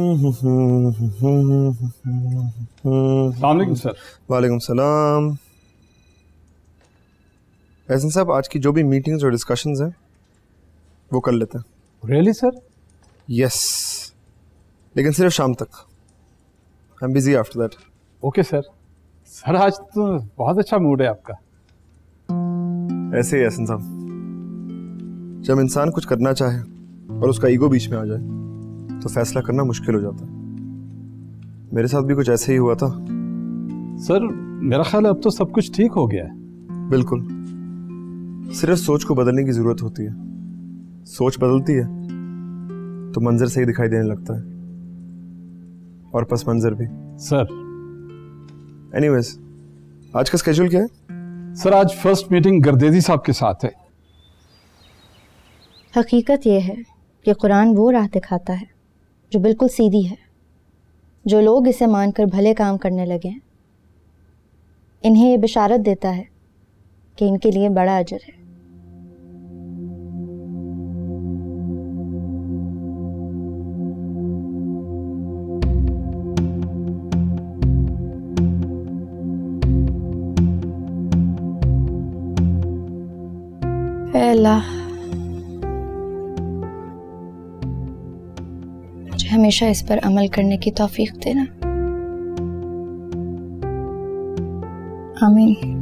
वालेकुम सर। वालेकुम सलाम। एहसन साहब, आज की जो भी मीटिंग्स और डिस्कशंस हैं वो कर लेते हैं। Really sir? यस, लेकिन सिर्फ शाम तक। I am busy after that. Okay sir. Sir आज तो बहुत अच्छा मूड है आपका। ऐसे ही एहसन साहब, जब इंसान कुछ करना चाहे और उसका ईगो बीच में आ जाए तो फैसला करना मुश्किल हो जाता है। मेरे साथ भी कुछ ऐसे ही हुआ था। सर मेरा ख्याल है अब तो सब कुछ ठीक हो गया है। बिल्कुल, सिर्फ सोच को बदलने की जरूरत होती है। सोच बदलती है तो मंजर सही दिखाई देने लगता है, और पस मंजर भी। सर एनीवेज, आज का स्केड्यूल क्या है? सर आज फर्स्ट मीटिंग गर्देजी साहब के साथ है। हकीकत यह है कि कुरान वो राह दिखाता है जो बिल्कुल सीधी है। जो लोग इसे मानकर भले काम करने लगे हैं, इन्हें ये बिशारत देता है कि इनके लिए बड़ा अजर है। अल्लाह मुझे हमेशा इस पर अमल करने की तौफीक देना। आमीन।